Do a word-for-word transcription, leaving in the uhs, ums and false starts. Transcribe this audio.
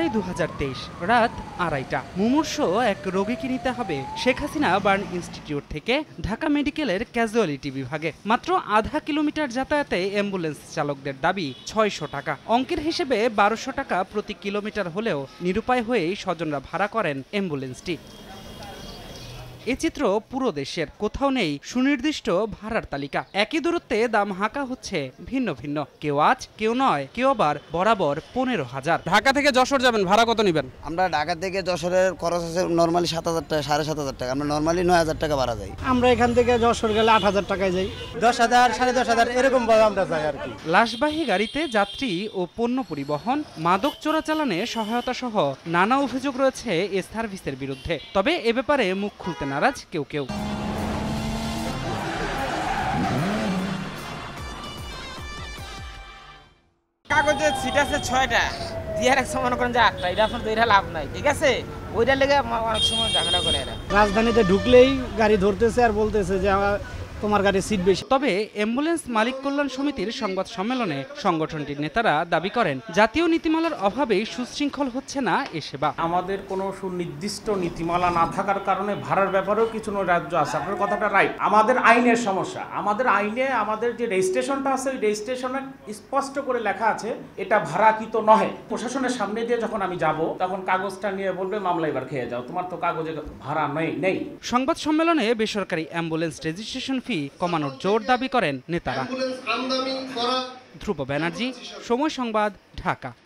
জুলাই দু হাজার তেইশ রাত আড়াইটা। মুমূর্ষ এক রোগীকে নিতে হবে শেখ হাসিনা বার্ন ইনস্টিটিউট থেকে ঢাকা মেডিকেলের ক্যাজুয়ালিটি বিভাগে। মাত্র আধা কিলোমিটার যাতায়াতে অ্যাম্বুলেন্স চালকদের দাবি ছয়শো টাকা। অঙ্কের হিসেবে বারোশো টাকা প্রতি কিলোমিটার হলেও নিরুপায় হয়েই স্বজনরা ভাড়া করেন অ্যাম্বুলেন্সটি। এ চিত্র পুরো দেশের, কোথাও নেই সুনির্দিষ্ট ভাড়ার তালিকা। একই দূরত্বে দাম হাঁকা হচ্ছে ভিন্ন ভিন্ন, কেউ আজ কেউ নয়, কেউ আবার বরাবর পনেরো হাজার। ঢাকা থেকে যশোর যাবেন, ভাড়া কত নেবেন? আমরা ঢাকা থেকে যশোরের খরচ আছে নর্মালি সাত হাজার টাকা, সাড়ে সাত হাজার টাকা। আমরা নর্মালি নয় হাজার টাকা ভাড়া যাই। আমরা এখান থেকে যশোর গেলে আট হাজার টাকায় যাই, দশ হাজার সাড়ে দশ হাজার এরকম ভাবে আমরা যাই আর কি। লাশবাহী গাড়িতে যাত্রী ও পণ্য পরিবহন, মাদক চোরাচালানে সহায়তা সহ নানা অভিযোগ রয়েছে এ সার্ভিসের বিরুদ্ধে। তবে এ ব্যাপারে মুখ খুলতে নারাজ কেউ কেউ। কাগজে সিট আছে ছয়টা, দিয়ে রাখছে মনে করেন যে আটটা, এটা আপনার এটা লাভ নাই, ঠিক আছে? ওইটার লেগে অনেক সময় ঝামেলা করে এরা। রাজধানীতে ঢুকলেই গাড়ি ধরতেছে আর বলতেছে যে তোমার গাড়ি সিট বেশি। তবে অ্যাম্বুলেন্স মালিক কল্যাণ সমিতির সংবাদ সম্মেলনে সংগঠনটির নেতারা দাবি করেন, জাতীয় নীতিমালার অভাবেই সুশৃঙ্খল হচ্ছে না এ সেবা। আমাদের কোনো সুনির্দিষ্ট নীতিমালা না থাকার কারণে ভাড়ার ব্যাপারেও কিছু রাজ্য আছে। আপনার কথাটা রাইট, আমাদের আইনের সমস্যা। আমাদের আইনে আমাদের যে রেজিস্ট্রেশনটা আছে, ওই রেজিস্ট্রেশনে স্পষ্ট করে লেখা আছে এটা ভাড়াকৃত নহে। প্রশাসনের সামনে দিয়ে যখন আমি যাব, তখন কাগজটা নিয়ে বলবে মামলা এবার খেয়ে যাও, তোমার তো কাগজে ভাড়া নেই নেই সংবাদ সম্মেলনে বেসরকারি অ্যাম্বুলেন্স রেজিস্ট্রেশন ফি কমানোর জোর দাবি করেন নেতারা। ধ্রুব ব্যানার্জি, সময় সংবাদ, ঢাকা।